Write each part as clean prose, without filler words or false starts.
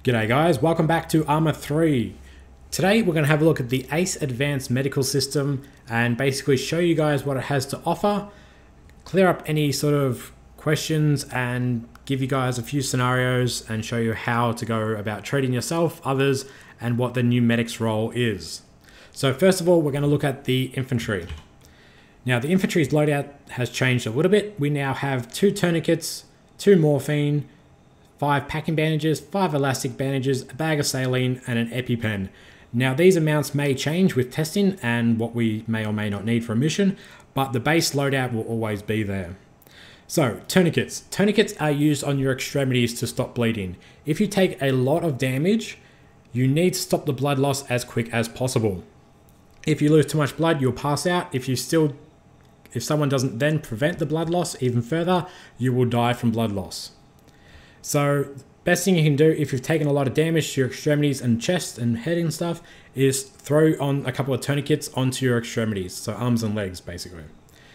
G'day guys, welcome back to Arma 3. Today we're going to have a look at the ACE Advanced Medical System and basically show you guys what it has to offer, clear up any sort of questions and give you guys a few scenarios and show you how to go about treating yourself, others, and what the new medic's role is. So first of all, we're going to look at the infantry. Now the infantry's loadout has changed a little bit. We now have 2 tourniquets, 2 morphine, 5 packing bandages, 5 elastic bandages, a bag of saline, and an EpiPen. Now these amounts may change with testing and what we may or may not need for a mission, but the base loadout will always be there. So tourniquets. Tourniquets are used on your extremities to stop bleeding. If you take a lot of damage, you need to stop the blood loss as quick as possible. If you lose too much blood, you'll pass out. If someone doesn't then prevent the blood loss even further, you will die from blood loss. So best thing you can do if you've taken a lot of damage to your extremities and chest and head and stuff is throw on a couple of tourniquets onto your extremities, so arms and legs basically.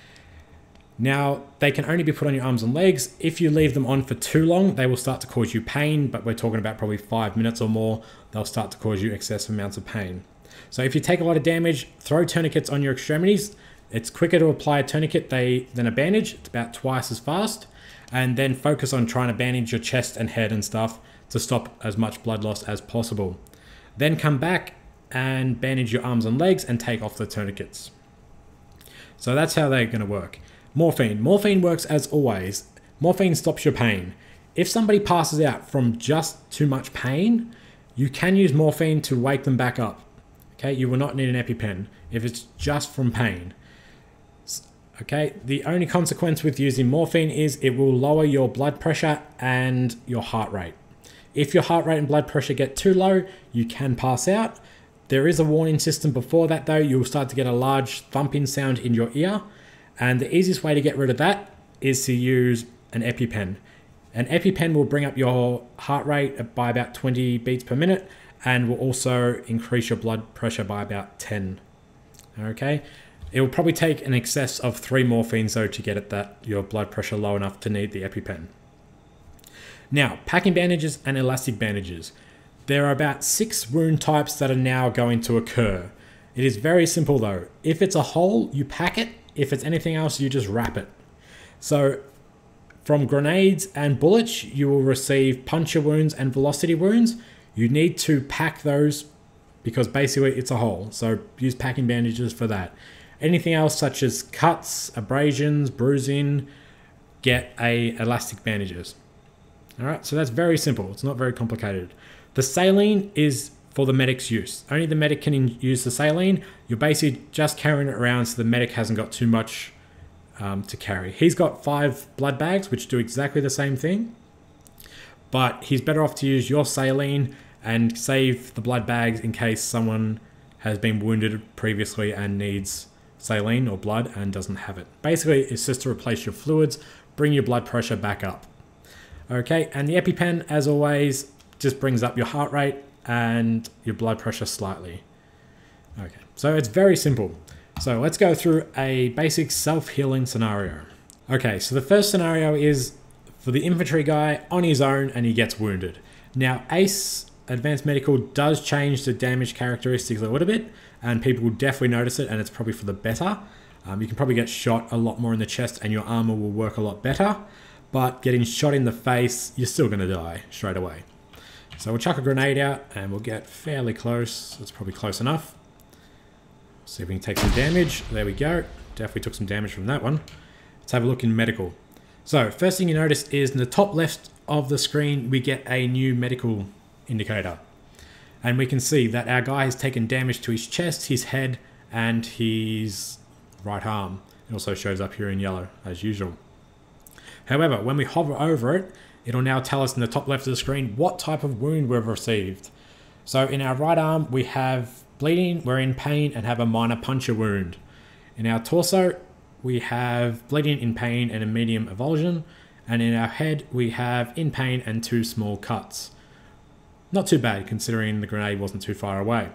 Now they can only be put on your arms and legs. If you leave them on for too long, they will start to cause you pain, but we're talking about probably 5 minutes or more, they'll start to cause you excessive amounts of pain. So if you take a lot of damage, throw tourniquets on your extremities. It's quicker to apply a tourniquet than a bandage, it's about twice as fast. And then focus on trying to bandage your chest and head and stuff to stop as much blood loss as possible. Then come back and bandage your arms and legs and take off the tourniquets. So that's how they're going to work. Morphine. Morphine works as always. Morphine stops your pain. If somebody passes out from just too much pain, you can use morphine to wake them back up. Okay, you will not need an EpiPen if it's just from pain. Okay, the only consequence with using morphine is it will lower your blood pressure and your heart rate. If your heart rate and blood pressure get too low, you can pass out. There is a warning system before that though. You'll start to get a large thumping sound in your ear. And the easiest way to get rid of that is to use an EpiPen. An EpiPen will bring up your heart rate by about 20 beats per minute and will also increase your blood pressure by about 10. Okay. It will probably take an excess of 3 morphines though to get your blood pressure low enough to need the EpiPen. Now, packing bandages and elastic bandages. There are about 6 wound types that are now going to occur. It is very simple though. If it's a hole, you pack it. If it's anything else, you just wrap it. So from grenades and bullets, you will receive puncture wounds and velocity wounds. You need to pack those because basically it's a hole. So use packing bandages for that. Anything else such as cuts, abrasions, bruising, get elastic bandages. All right, so that's very simple. It's not very complicated. The saline is for the medic's use. Only the medic can use the saline. You're basically just carrying it around so the medic hasn't got too much to carry. He's got 5 blood bags, which do exactly the same thing, but he's better off to use your saline and save the blood bags in case someone has been wounded previously and needs saline or blood and doesn't have it. Basically, it's just to replace your fluids, bring your blood pressure back up. Okay, and the EpiPen, as always, just brings up your heart rate and your blood pressure slightly. Okay, so it's very simple. So let's go through a basic self-healing scenario. Okay, so the first scenario is for the infantry guy on his own and he gets wounded. Now, ACE Advanced Medical does change the damage characteristics a little bit, and people will definitely notice it, and it's probably for the better. You can probably get shot a lot more in the chest and your armor will work a lot better, but getting shot in the face, you're still going to die straight away. So we'll chuck a grenade out and we'll get fairly close. That's probably close enough. See if we can take some damage. There we go. Definitely took some damage from that one. Let's have a look in medical. So first thing you notice is in the top left of the screen, we get a new medical indicator. And we can see that our guy has taken damage to his chest, his head, and his right arm. It also shows up here in yellow, as usual. However, when we hover over it, it'll now tell us in the top left of the screen what type of wound we've received. So in our right arm, we have bleeding, we're in pain, and have a minor puncture wound. In our torso, we have bleeding, in pain, and a medium avulsion. And in our head, we have in pain and 2 small cuts. Not too bad considering the grenade wasn't too far away.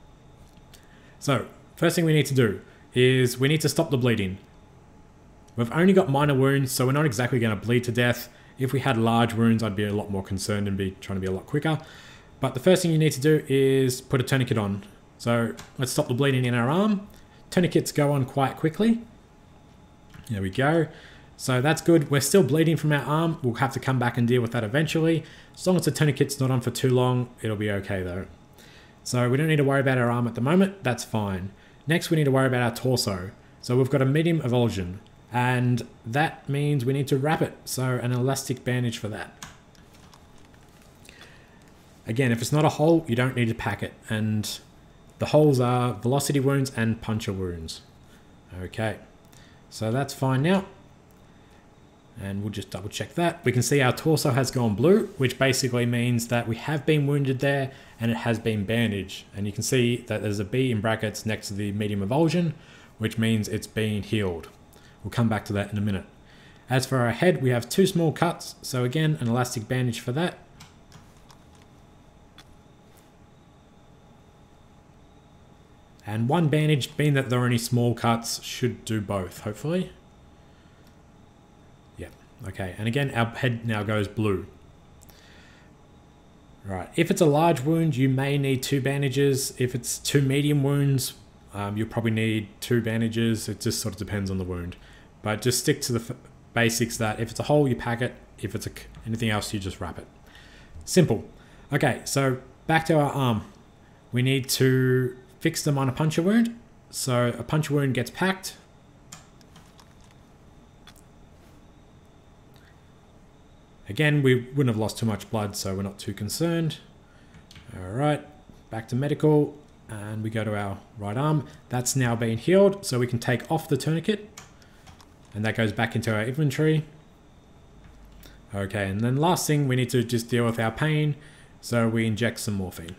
So first thing we need to do is we need to stop the bleeding. We've only got minor wounds, so we're not exactly going to bleed to death. If we had large wounds, I'd be a lot more concerned and be trying to be a lot quicker. But the first thing you need to do is put a tourniquet on. So let's stop the bleeding in our arm. Tourniquets go on quite quickly. There we go. So that's good. We're still bleeding from our arm. We'll have to come back and deal with that eventually. As long as the tourniquet's not on for too long, it'll be okay though. So we don't need to worry about our arm at the moment. That's fine. Next, we need to worry about our torso. So we've got a medium avulsion, and that means we need to wrap it. So an elastic bandage for that. Again, if it's not a hole, you don't need to pack it. And the holes are velocity wounds and puncture wounds. Okay, so that's fine now. And we'll just double check that. We can see our torso has gone blue, which basically means that we have been wounded there and it has been bandaged. And you can see that there's a B in brackets next to the medium avulsion, which means it's been healed. We'll come back to that in a minute. As for our head, we have 2 small cuts. So again, an elastic bandage for that. And 1 bandage, being that they're only small cuts, should do both, hopefully. Okay, and again, our head now goes blue. Right, if it's a large wound, you may need 2 bandages. If it's 2 medium wounds, you'll probably need 2 bandages. It just sort of depends on the wound. But just stick to the basics that if it's a hole, you pack it. If it's anything else, you just wrap it. Simple. Okay, so back to our arm. We need to fix them on a puncture wound. So a puncture wound gets packed. Again, we wouldn't have lost too much blood, so we're not too concerned. All right, back to medical, and we go to our right arm. That's now been healed, so we can take off the tourniquet, and that goes back into our inventory. Okay, and then last thing, we need to just deal with our pain, so we inject some morphine.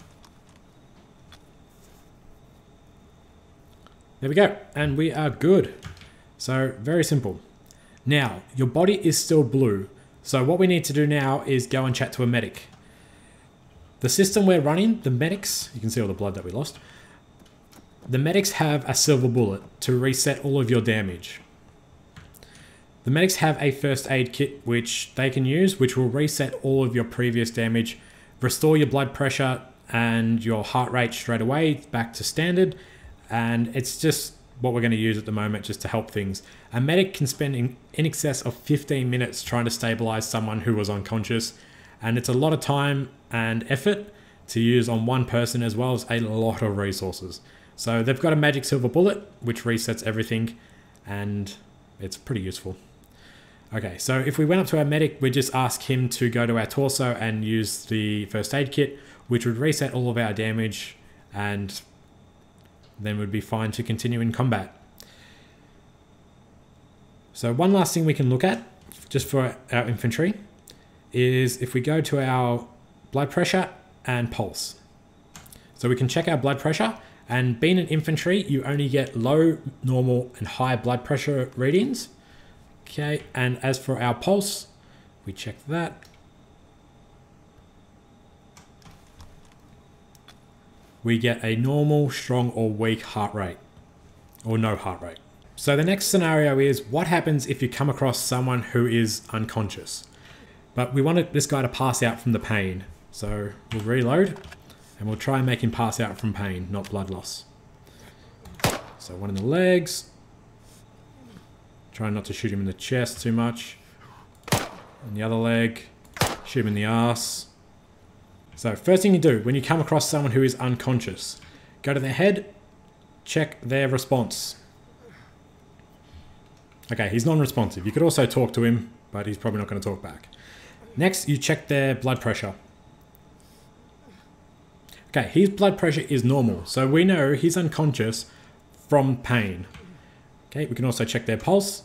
There we go, and we are good. So very simple. Now, your body is still blue. So what we need to do now is go and chat to a medic. The system we're running, the medics, you can see all the blood that we lost. The medics have a silver bullet to reset all of your damage. The medics have a first aid kit which they can use, which will reset all of your previous damage, restore your blood pressure and your heart rate straight away back to standard. And it's just what we're going to use at the moment just to help things. A medic can spend in excess of 15 minutes trying to stabilize someone who was unconscious, and it's a lot of time and effort to use on one person as well as a lot of resources. So they've got a magic silver bullet which resets everything, and it's pretty useful. Okay, so if we went up to our medic, we just ask him to go to our torso and use the first aid kit, which would reset all of our damage, and then we'd be fine to continue in combat. So one last thing we can look at, just for our infantry, is if we go to our blood pressure and pulse. So we can check our blood pressure, and being an infantry, you only get low, normal, and high blood pressure readings. Okay, and as for our pulse, we check that. We get a normal, strong, or weak heart rate, or no heart rate. So the next scenario is, what happens if you come across someone who is unconscious? But we want this guy to pass out from the pain. So we'll reload, and we'll try and make him pass out from pain, not blood loss. So one in the legs. Try not to shoot him in the chest too much. On the other leg, shoot him in the ass. So first thing you do when you come across someone who is unconscious, go to their head, check their response. Okay, he's non-responsive. You could also talk to him, but he's probably not going to talk back. Next, you check their blood pressure. Okay, his blood pressure is normal, so we know he's unconscious from pain. Okay, we can also check their pulse.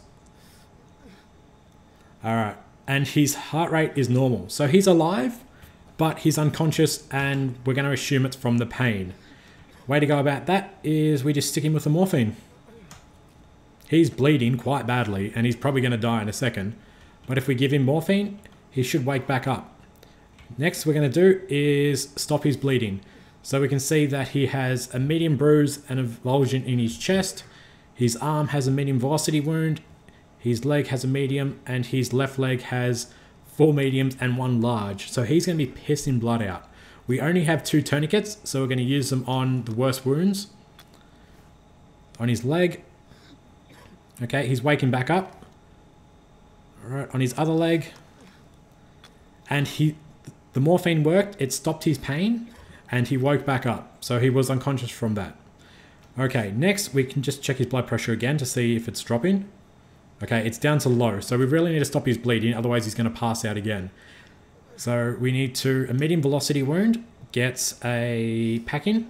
All right, and his heart rate is normal. So he's alive, but he's unconscious, and we're going to assume it's from the pain. Way to go about that is we just stick him with the morphine. He's bleeding quite badly, and he's probably going to die in a second. But if we give him morphine, he should wake back up. Next we're going to do is stop his bleeding. So we can see that he has a medium bruise and a avulsion in his chest. His arm has a medium velocity wound. His leg has a medium, and his left leg has 4 mediums and 1 large. So he's going to be pissing blood out. We only have 2 tourniquets, so we're going to use them on the worst wounds. On his leg. Okay, he's waking back up. Alright, on his other leg. And the morphine worked, it stopped his pain, and he woke back up. So he was unconscious from that. Okay, next we can just check his blood pressure again to see if it's dropping. Okay, it's down to low, so we really need to stop his bleeding, otherwise he's going to pass out again. So we need to, a medium velocity wound gets a packing.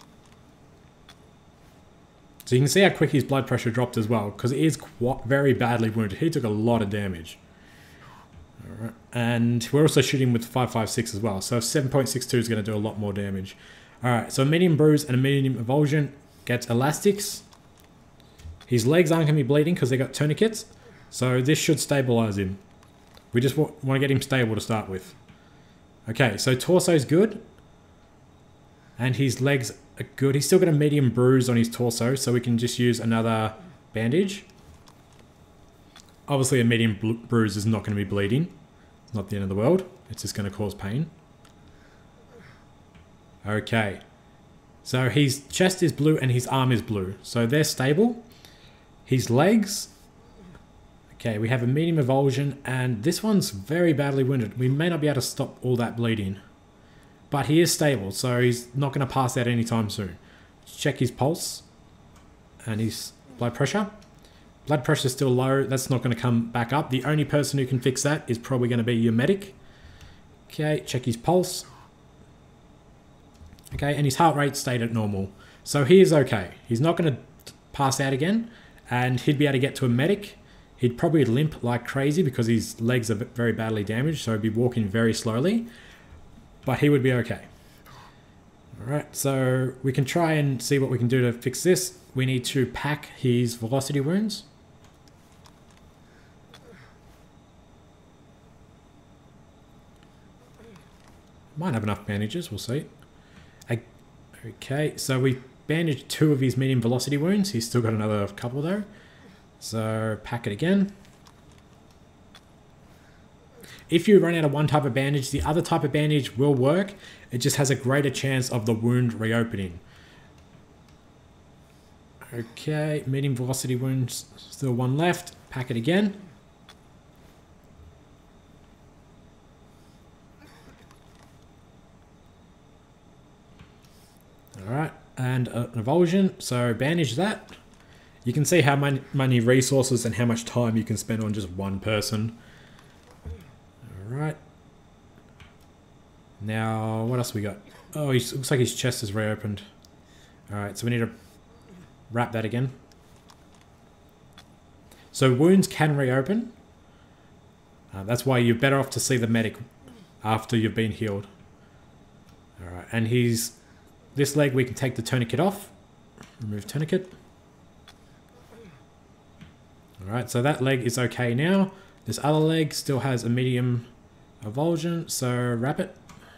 So you can see how quick his blood pressure dropped as well, because he is very badly wounded. He took a lot of damage. All right. And we're also shooting with 5.56 as well, so 7.62 is going to do a lot more damage. Alright, so a medium bruise and a medium avulsion gets elastics. His legs aren't going to be bleeding because they got tourniquets, so this should stabilize him. We just want to get him stable to start with. Okay, so torso's good. And his legs are good. He's still got a medium bruise on his torso, so we can just use another bandage. Obviously a medium bruise is not going to be bleeding. It's not the end of the world. It's just going to cause pain. Okay. So his chest is blue and his arm is blue. So they're stable. His legs. Okay, we have a medium avulsion and this one's very badly wounded. We may not be able to stop all that bleeding. But he is stable, so he's not going to pass out anytime soon. Let's check his pulse and his blood pressure. Blood pressure is still low. That's not going to come back up. The only person who can fix that is probably going to be your medic. Okay, check his pulse. Okay, and his heart rate stayed at normal. So he is okay. He's not going to pass out again, and he'd be able to get to a medic. He'd probably limp like crazy because his legs are very badly damaged, so he'd be walking very slowly, but he would be okay. Alright, so we can try and see what we can do to fix this. We need to pack his velocity wounds. Might have enough bandages, we'll see. Okay, so we bandaged 2 of his medium velocity wounds. He's still got another couple though. So pack it again. If you run out of one type of bandage, the other type of bandage will work. It just has a greater chance of the wound reopening. Okay, medium velocity wounds, still 1 left. Pack it again. Alright, and an avulsion, so bandage that. You can see how many resources and how much time you can spend on just one person. Alright. Now, what else we got? Oh, it looks like his chest is reopened. Alright, so we need to wrap that again. So wounds can reopen. That's why you're better off to see the medic after you've been healed. Alright, and this leg we can take the tourniquet off. Remove tourniquet. Alright, so that leg is okay now. This other leg still has a medium avulsion, so wrap it.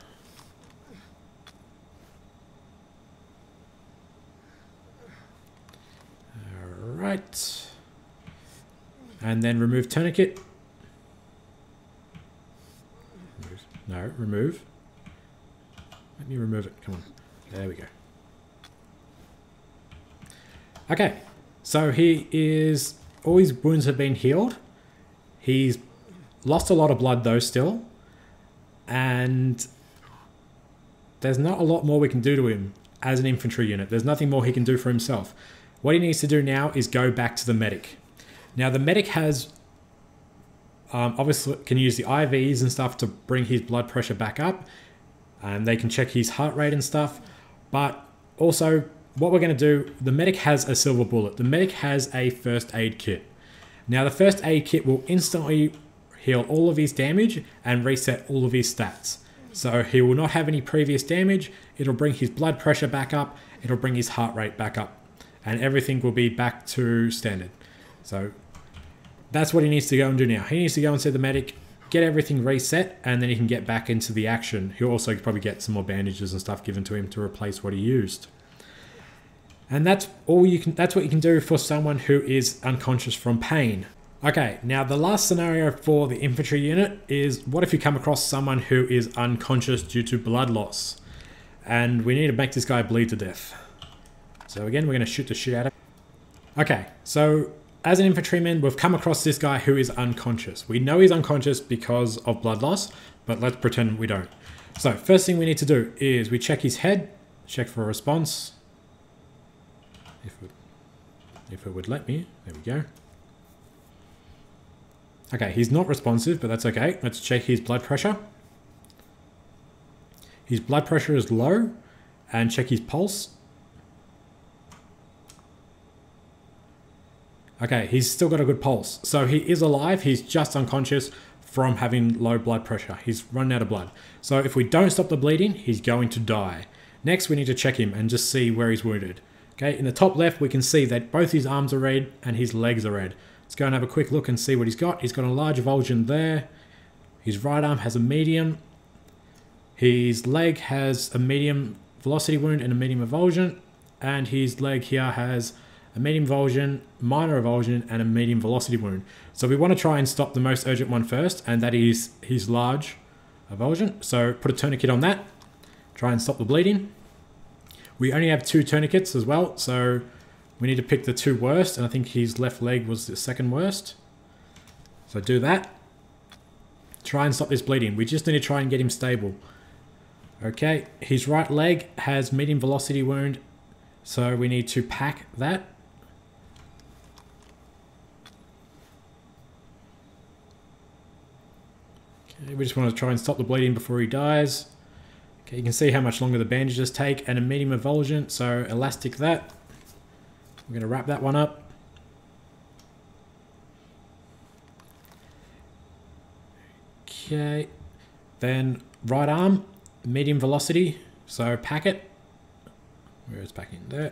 Alright. And then remove tourniquet. No, remove. Let me remove it, come on. There we go. Okay, so all his wounds have been healed. He's lost a lot of blood though still. And there's not a lot more we can do to him as an infantry unit. There's nothing more he can do for himself. What he needs to do now is go back to the medic. Now the medic has, obviously can use the IVs and stuff to bring his blood pressure back up. And they can check his heart rate and stuff. But also, what we're going to do, the medic has a silver bullet. The medic has a first aid kit. Now, the first aid kit will instantly heal all of his damage and reset all of his stats. So he will not have any previous damage. It'll bring his blood pressure back up. It'll bring his heart rate back up. And everything will be back to standard. So that's what he needs to go and do now. He needs to go and see the medic, get everything reset, and then he can get back into the action. He'll also probably get some more bandages and stuff given to him to replace what he used. And that's what you can do for someone who is unconscious from pain. Okay, now the last scenario for the infantry unit is, what if you come across someone who is unconscious due to blood loss? and we need to make this guy bleed to death. So again, we're going to shoot the shit out of him. Okay, so as an infantryman, we've come across this guy who is unconscious. We know he's unconscious because of blood loss, but let's pretend we don't. So first thing we need to do is we check his head, check for a response. If it would let me, there we go. Okay, he's not responsive, but that's okay. Let's check his blood pressure. His blood pressure is low, and check his pulse. Okay, he's still got a good pulse. So he is alive, he's just unconscious from having low blood pressure. He's run out of blood. So if we don't stop the bleeding, he's going to die. Next, we need to check him and just see where he's wounded. Okay, in the top left, we can see that both his arms are red and his legs are red. Let's go and have a quick look and see what he's got. He's got a large avulsion there. His right arm has a medium. His leg has a medium velocity wound and a medium avulsion. And his leg here has a medium avulsion, minor avulsion, and a medium velocity wound. So we want to try and stop the most urgent one first, and that is his large avulsion. So put a tourniquet on that. Try and stop the bleeding. We only have 2 tourniquets as well, so we need to pick the 2 worst, and I think his left leg was the second worst. So do that. Try and stop this bleeding. We just need to try and get him stable. Okay, his right leg has medium velocity wound, so we need to pack that. Okay, we just want to try and stop the bleeding before he dies. Okay, you can see how much longer the bandages take, and a medium avulsion, so elastic that. We're going to wrap that one up. Okay, then right arm, medium velocity, so pack it. Where is packing? There.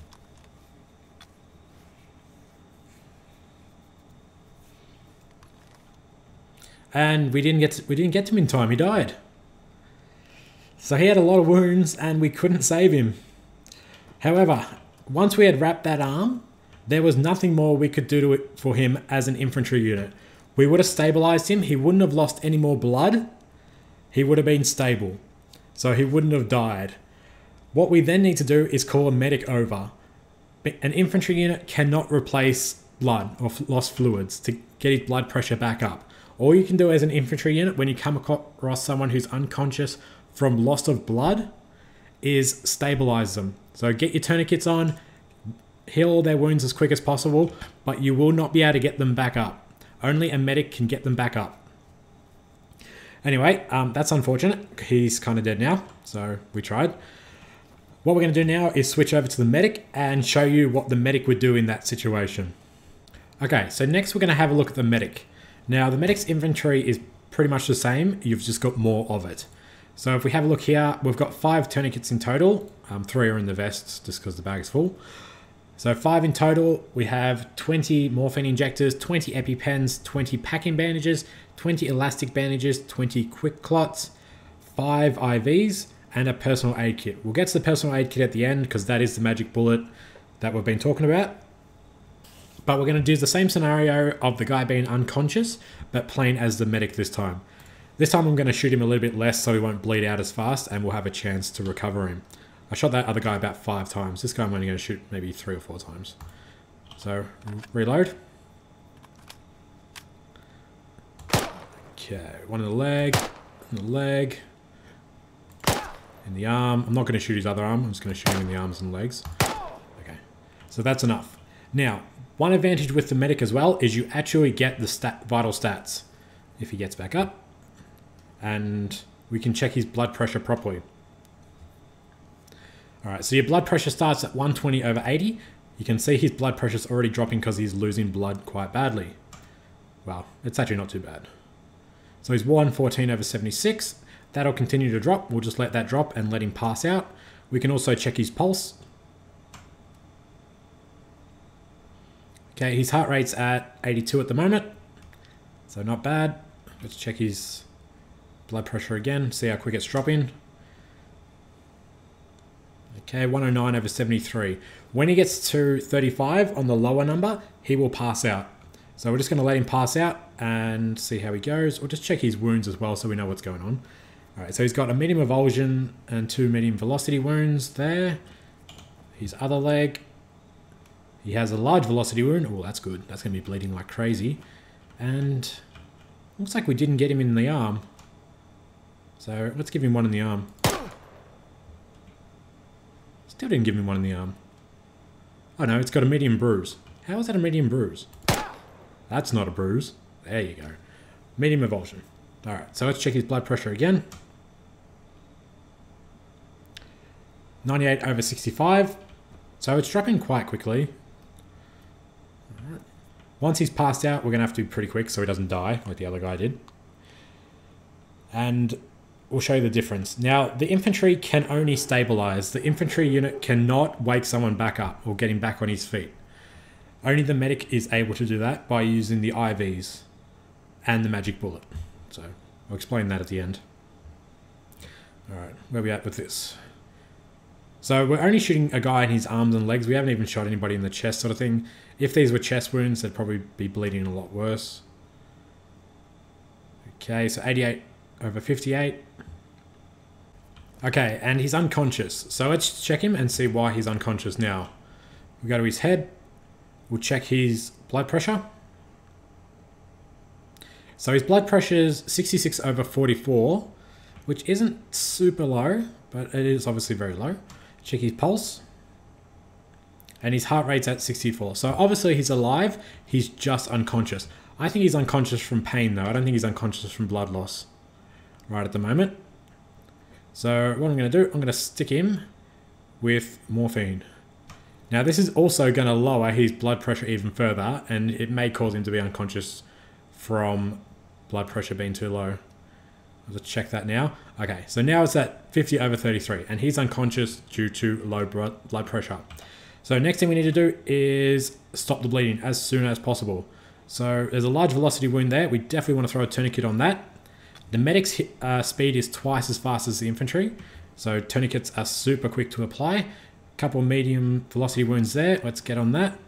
And we didn't get to him in time. He died. So he had a lot of wounds and we couldn't save him. However, once we had wrapped that arm, there was nothing more we could do to it for him as an infantry unit. We would have stabilized him. He wouldn't have lost any more blood. He would have been stable. So he wouldn't have died. What we then need to do is call a medic over. An infantry unit cannot replace blood or lost fluids to get his blood pressure back up. All you can do as an infantry unit when you come across someone who's unconscious from loss of blood is stabilize them. So get your tourniquets on, heal all their wounds as quick as possible, but you will not be able to get them back up. Only a medic can get them back up. Anyway, that's unfortunate. He's kind of dead now, so we tried. What we're going to do now is switch over to the medic and show you what the medic would do in that situation. Okay, so next we're going to have a look at the medic. Now, the medic's inventory is pretty much the same. You've just got more of it. So if we have a look here, we've got 5 tourniquets in total. 3 are in the vests just because the bag is full. So 5 in total. We have 20 morphine injectors, 20 EpiPens, 20 packing bandages, 20 elastic bandages, 20 quick clots, 5 IVs, and a personal aid kit. We'll get to the personal aid kit at the end because that is the magic bullet that we've been talking about. But we're going to do the same scenario of the guy being unconscious, but playing as the medic this time. This time I'm going to shoot him a little bit less so he won't bleed out as fast and we'll have a chance to recover him. I shot that other guy about 5 times. This guy I'm only going to shoot maybe 3 or 4 times. So, reload. Okay, one in the leg, in the arm. I'm not going to shoot his other arm. I'm just going to shoot him in the arms and legs. Okay, so that's enough. Now, one advantage with the medic as well is you actually get the vital stats if he gets back up. And we can check his blood pressure properly. Alright, so your blood pressure starts at 120/80. You can see his blood pressure is already dropping because he's losing blood quite badly. Well, it's actually not too bad. So he's 114/76. That'll continue to drop. We'll just let that drop and let him pass out. We can also check his pulse. Okay, his heart rate's at 82 at the moment. So not bad. Let's check his blood pressure again, see how quick it's dropping. Okay, 109/73. When he gets to 35 on the lower number, he will pass out. So we're just going to let him pass out and see how he goes. We'll just check his wounds as well so we know what's going on. Alright, so he's got a medium avulsion and 2 medium velocity wounds there. His other leg, he has a large velocity wound. Oh, that's good. That's going to be bleeding like crazy. And looks like we didn't get him in the arm. So let's give him one in the arm. Still didn't give him one in the arm. Oh no, it's got a medium bruise. How is that a medium bruise? That's not a bruise. There you go. Medium avulsion. Alright, so let's check his blood pressure again. 98/65. So it's dropping quite quickly. Alright. Once he's passed out, we're going to have to be pretty quick so he doesn't die like the other guy did. And we'll show you the difference. Now, the infantry can only stabilize. The infantry unit cannot wake someone back up or get him back on his feet. Only the medic is able to do that by using the IVs and the magic bullet. So I'll explain that at the end. Alright, where are we at with this? So we're only shooting a guy in his arms and legs. We haven't even shot anybody in the chest sort of thing. If these were chest wounds, they'd probably be bleeding a lot worse. Okay, so 88/58. Okay, and he's unconscious. So let's check him and see why he's unconscious now. We go to his head. We'll check his blood pressure. So his blood pressure is 66/44, which isn't super low, but it is obviously very low. Check his pulse. And his heart rate's at 64. So obviously he's alive, he's just unconscious. I think he's unconscious from pain though. I don't think he's unconscious from blood loss right at the moment. So what I'm going to do, I'm going to stick him with morphine. Now this is also going to lower his blood pressure even further, and it may cause him to be unconscious from blood pressure being too low. Let's check that now. Okay, so now it's at 50/33, and he's unconscious due to low blood pressure. So next thing we need to do is stop the bleeding as soon as possible. So there's a large velocity wound there. We definitely want to throw a tourniquet on that. The medic's speed is twice as fast as the infantry, so tourniquets are super quick to apply. Couple medium velocity wounds there. Let's get on that.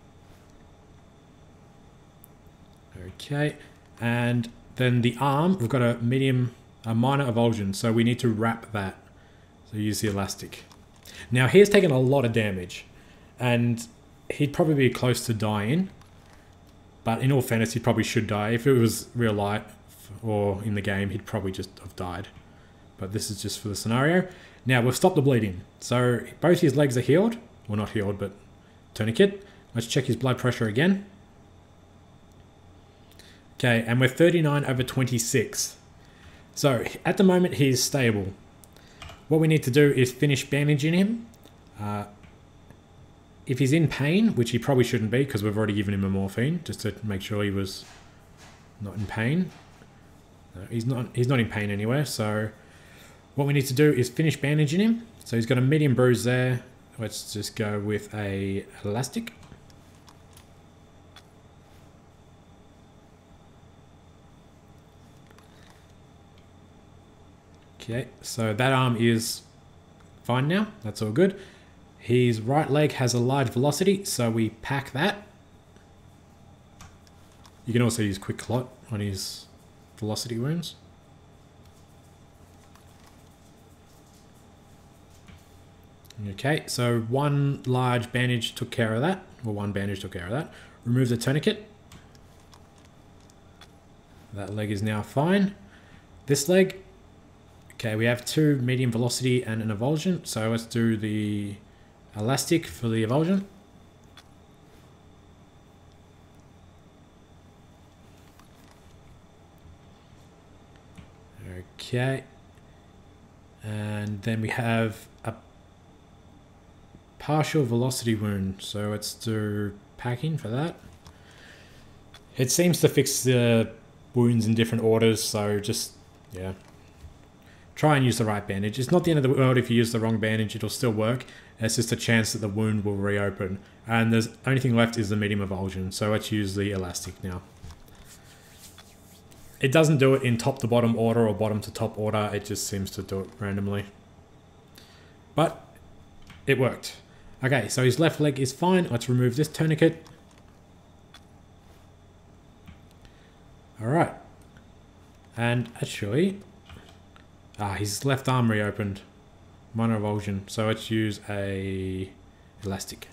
Okay, and then the arm, we've got a minor avulsion, so we need to wrap that. So use the elastic. Now he's taken a lot of damage, and he'd probably be close to dying. But in all fairness, he probably should die. If it was real life or in the game, he'd probably just have died. But this is just for the scenario. Now we've stopped the bleeding. So both his legs are healed. Well, not healed, but tourniquet. Let's check his blood pressure again. Okay, and we're 39/26. So at the moment, he's stable. What we need to do is finish bandaging him. If he's in pain, which he probably shouldn't be because we've already given him a morphine, just to make sure he was not in pain. No, he's not in pain anywhere, so what we need to do is finish bandaging him. So he's got a medium bruise there. Let's just go with a elastic. Okay, so that arm is fine now. That's all good. His right leg has a large velocity, so we pack that. You can also use quick clot on his velocity wounds. Okay, so one large bandage took care of that. Well, one bandage took care of that. Remove the tourniquet. That leg is now fine. This leg, okay, we have 2 medium velocity and an avulsion. So let's do the elastic for the avulsion. Okay. And then we have a partial velocity wound. So let's do packing for that. It seems to fix the wounds in different orders, so just, yeah. Try and use the right bandage. It's not the end of the world if you use the wrong bandage, it'll still work. It's just a chance that the wound will reopen. And the only thing left is the medium avulsion, so let's use the elastic now. It doesn't do it in top to bottom order or bottom to top order, it just seems to do it randomly. But it worked. Okay, so his left leg is fine. Let's remove this tourniquet. Alright. And actually, His left arm reopened. Minor avulsion. So let's use a elastic.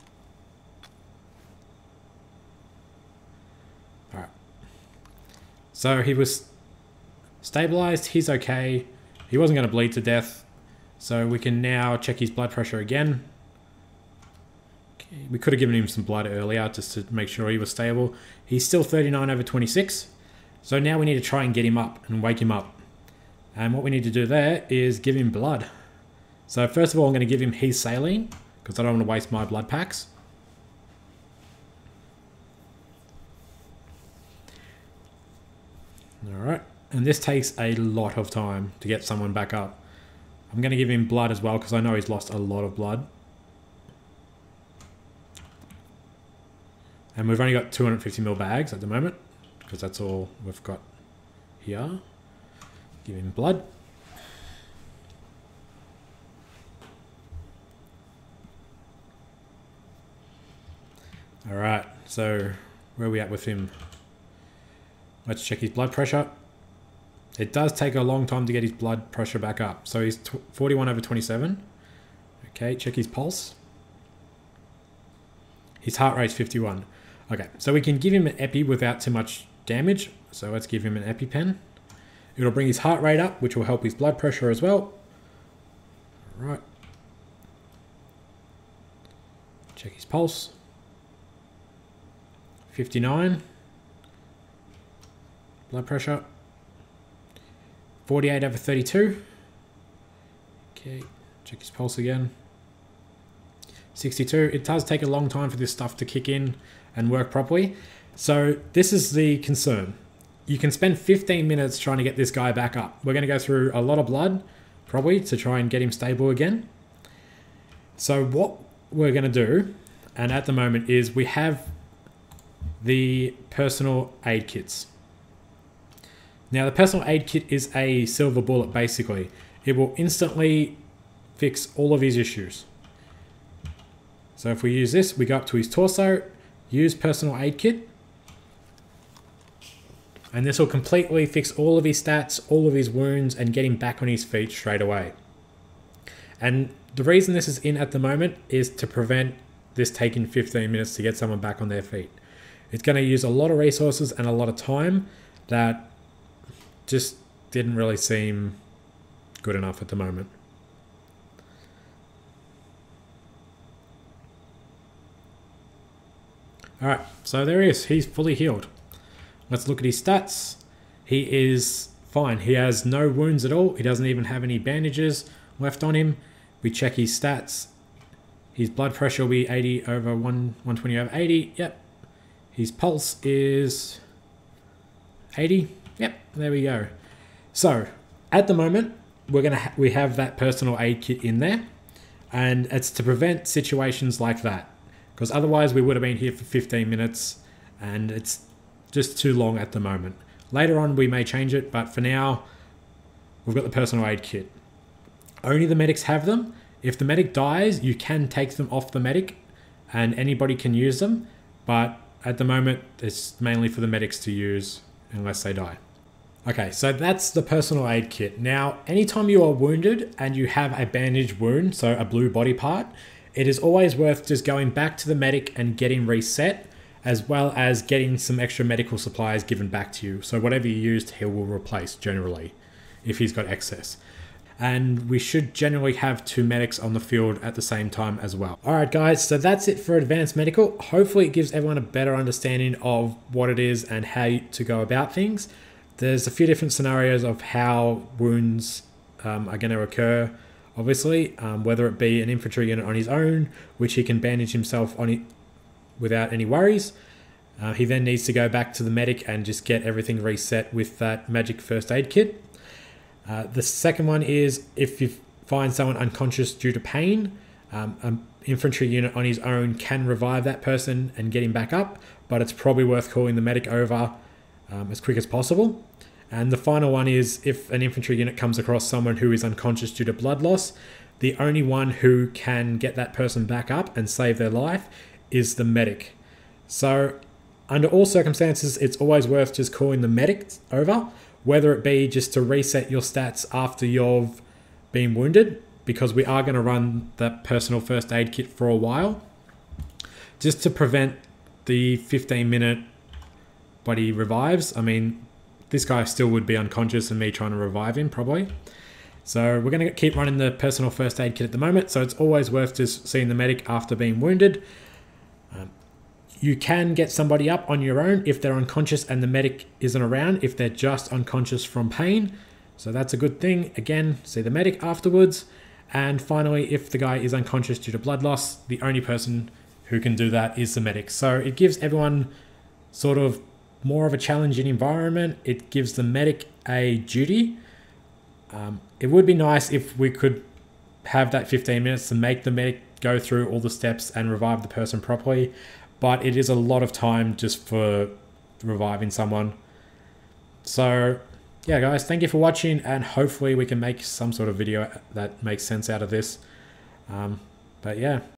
Alright. So he was stabilized. He's okay. He wasn't going to bleed to death. So we can now check his blood pressure again. Okay. We could have given him some blood earlier just to make sure he was stable. He's still 39/26. So now we need to try and get him up and wake him up. And what we need to do there is give him blood. So first of all, I'm going to give him his saline because I don't want to waste my blood packs. Alright, and this takes a lot of time to get someone back up. I'm going to give him blood as well because I know he's lost a lot of blood. And we've only got 250ml bags at the moment because that's all we've got here. Give him blood. Alright, so where are we at with him? Let's check his blood pressure. It does take a long time to get his blood pressure back up. So he's 41/27. Okay, check his pulse. His heart rate's 51. Okay, so we can give him an epi without too much damage. So let's give him an EpiPen. It'll bring his heart rate up, which will help his blood pressure as well. All right. Check his pulse. 59. Blood pressure. 48/32. Okay, check his pulse again. 62. It does take a long time for this stuff to kick in and work properly. So this is the concern. You can spend 15 minutes trying to get this guy back up. We're going to go through a lot of blood, probably, to try and get him stable again. So what we're going to do, and at the moment, is we have the personal aid kits. Now, the personal aid kit is a silver bullet, basically. It will instantly fix all of his issues. So if we use this, we go up to his torso, use personal aid kit, and this will completely fix all of his stats, all of his wounds, and get him back on his feet straight away. And the reason this is in at the moment is to prevent this taking 15 minutes to get someone back on their feet. It's going to use a lot of resources and a lot of time that just didn't really seem good enough at the moment. Alright, so there he is. He's fully healed. Let's look at his stats. He is fine. He has no wounds at all. He doesn't even have any bandages left on him. We check his stats. His blood pressure will be 120/80. Yep. His pulse is 80. Yep, there we go. So, at the moment, we have that personal aid kit in there, and it's to prevent situations like that. Because otherwise we would have been here for 15 minutes and it's just too long at the moment. Later on we may change it, but for now we've got the personal aid kit. Only the medics have them. If the medic dies, you can take them off the medic and anybody can use them, but at the moment it's mainly for the medics to use unless they die. Okay, so that's the personal aid kit. Now, anytime you are wounded and you have a bandaged wound, so a blue body part, it is always worth just going back to the medic and getting reset, as well as getting some extra medical supplies given back to you. So whatever you used, he will replace generally, if he's got excess. And we should generally have 2 medics on the field at the same time as well. Alright guys, so that's it for Advanced Medical. Hopefully it gives everyone a better understanding of what it is and how to go about things. There's a few different scenarios of how wounds are going to occur. Obviously, whether it be an infantry unit on his own, which he can bandage himself on it without any worries. He then needs to go back to the medic and just get everything reset with that magic first aid kit. The second one is if you find someone unconscious due to pain, an infantry unit on his own can revive that person and get him back up, but it's probably worth calling the medic over as quick as possible. And the final one is if an infantry unit comes across someone who is unconscious due to blood loss, the only one who can get that person back up and save their life is the medic. So under all circumstances, it's always worth just calling the medic over whether it be just to reset your stats after you've been wounded, because we are going to run that personal first aid kit for a while, just to prevent the 15-minute body revives. I mean, this guy still would be unconscious and me trying to revive him probably. So we're going to keep running the personal first aid kit at the moment. So it's always worth just seeing the medic after being wounded. You can get somebody up on your own if they're unconscious and the medic isn't around, if they're just unconscious from pain. So that's a good thing. Again, see the medic afterwards. And finally, if the guy is unconscious due to blood loss, the only person who can do that is the medic. So it gives everyone sort of more of a challenging environment. It gives the medic a duty. It would be nice if we could have that 15 minutes to make the medic go through all the steps and revive the person properly, but it is a lot of time just for reviving someone. So yeah, guys, thank you for watching, and hopefully we can make some sort of video that makes sense out of this. But yeah.